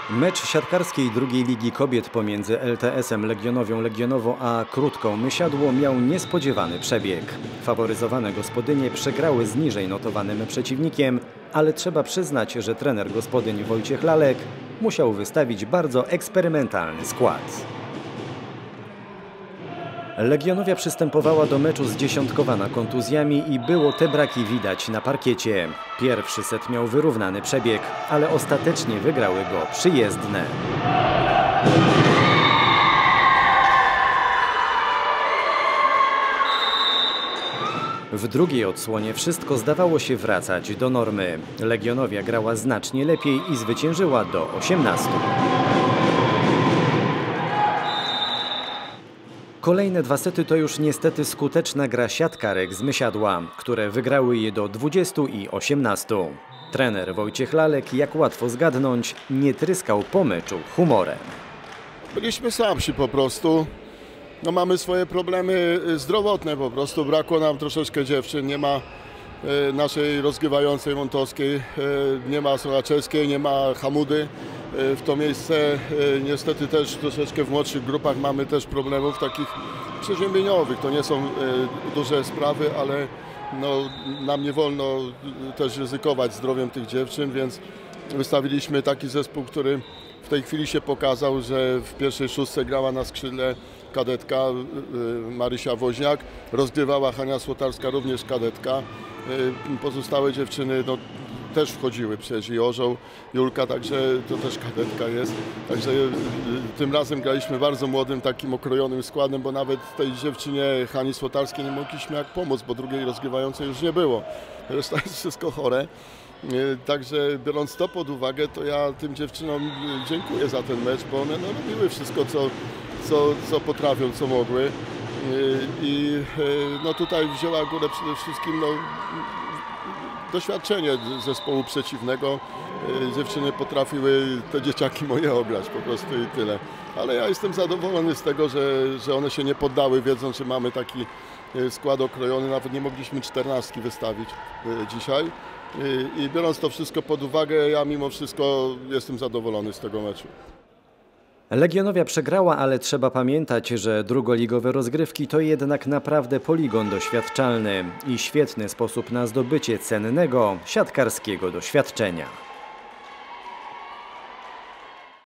Mecz siatkarskiej drugiej ligi kobiet pomiędzy LTS-em Legionowią Legionowo a Krótką Mysiadło miał niespodziewany przebieg. Faworyzowane gospodynie przegrały z niżej notowanym przeciwnikiem, ale trzeba przyznać, że trener gospodyń Wojciech Lalek musiał wystawić bardzo eksperymentalny skład. Legionowia przystępowała do meczu zdziesiątkowana kontuzjami i było te braki widać na parkiecie. Pierwszy set miał wyrównany przebieg, ale ostatecznie wygrały go przyjezdne. W drugiej odsłonie wszystko zdawało się wracać do normy. Legionowia grała znacznie lepiej i zwyciężyła do 18. Kolejne dwa sety to już niestety skuteczna gra siatkarek z Mysiadła, które wygrały je do 20 i 18. Trener Wojciech Lalek, jak łatwo zgadnąć, nie tryskał po meczu humorem. Byliśmy słabsi po prostu. No, mamy swoje problemy zdrowotne po prostu. Brakło nam troszeczkę dziewczyn. Nie ma naszej rozgrywającej Montowskiej, nie ma Soraczewskiej, nie ma Hamudy. W to miejsce niestety też troszeczkę w młodszych grupach mamy też problemów takich przeziębieniowych. To nie są duże sprawy, ale no, nam nie wolno też ryzykować zdrowiem tych dziewczyn, więc wystawiliśmy taki zespół, który w tej chwili się pokazał, że w pierwszej szóstce grała na skrzydle kadetka Marysia Woźniak, rozgrywała Hania Słotarska, również kadetka. Pozostałe dziewczyny no, też wchodziły, przecież i Orzeł, Julka, także to też kadetka jest. Także tym razem graliśmy bardzo młodym, takim okrojonym składem, bo nawet tej dziewczynie Hani Słotarskiej nie mogliśmy jak pomóc, bo drugiej rozgrywającej już nie było. Reszta jest wszystko chore. Także biorąc to pod uwagę, to ja tym dziewczynom dziękuję za ten mecz, bo one no, robiły wszystko, co potrafią, co mogły. I no, tutaj wzięła górę przede wszystkim no, doświadczenie zespołu przeciwnego. Dziewczyny potrafiły te dzieciaki moje ograć po prostu i tyle. Ale ja jestem zadowolony z tego, że one się nie poddały, wiedząc, że mamy taki skład okrojony. Nawet nie mogliśmy 14 wystawić dzisiaj. I biorąc to wszystko pod uwagę, ja mimo wszystko jestem zadowolony z tego meczu. Legionowia przegrała, ale trzeba pamiętać, że drugoligowe rozgrywki to jednak naprawdę poligon doświadczalny i świetny sposób na zdobycie cennego siatkarskiego doświadczenia.